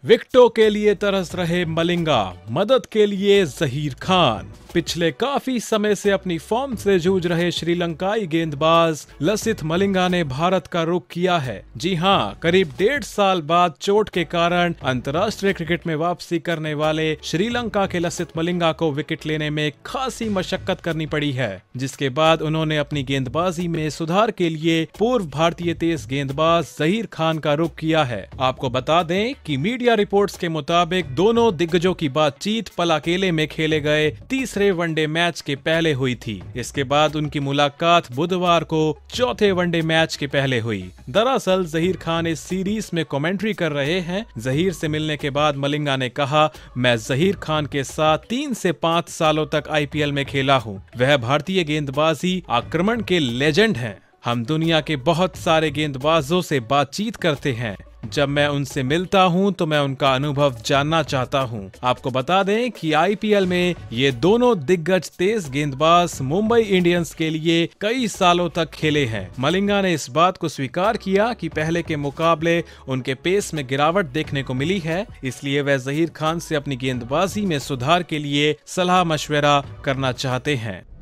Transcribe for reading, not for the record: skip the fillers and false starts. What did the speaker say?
विकेटों के लिए तरस रहे मलिंगा, मदद के लिए जहीर खान। पिछले काफी समय से अपनी फॉर्म से जूझ रहे श्रीलंकाई गेंदबाज लसिथ मलिंगा ने भारत का रुख किया है। जी हां, करीब 1.5 साल बाद चोट के कारण अंतर्राष्ट्रीय क्रिकेट में वापसी करने वाले श्रीलंका के लसिथ मलिंगा को विकेट लेने में खासी मशक्कत करनी पड़ी है, जिसके बाद उन्होंने अपनी गेंदबाजी में सुधार के लिए पूर्व भारतीय तेज गेंदबाज जहीर खान का रुख किया है। आपको बता दें कि मीडिया रिपोर्ट्स के मुताबिक दोनों दिग्गजों की बातचीत पल अकेले में खेले गए तीसरे वनडे मैच के पहले हुई थी। इसके बाद उनकी मुलाकात बुधवार को चौथे वनडे मैच के पहले हुई। दरअसल जहीर खान इस सीरीज में कमेंट्री कर रहे हैं। जहीर से मिलने के बाद मलिंगा ने कहा, मैं जहीर खान के साथ 3 से 5 सालों तक आईपीएल में खेला हूं। वह भारतीय गेंदबाजी आक्रमण के लेजेंड हैं। हम दुनिया के बहुत सारे गेंदबाजों से बातचीत करते हैं। जब मैं उनसे मिलता हूं तो मैं उनका अनुभव जानना चाहता हूं। आपको बता दें कि आईपीएल में ये दोनों दिग्गज तेज गेंदबाज मुंबई इंडियंस के लिए कई सालों तक खेले हैं। मलिंगा ने इस बात को स्वीकार किया कि पहले के मुकाबले उनके पेस में गिरावट देखने को मिली है, इसलिए वह जहीर खान से अपनी गेंदबाजी में सुधार के लिए सलाह मशवरा करना चाहते हैं।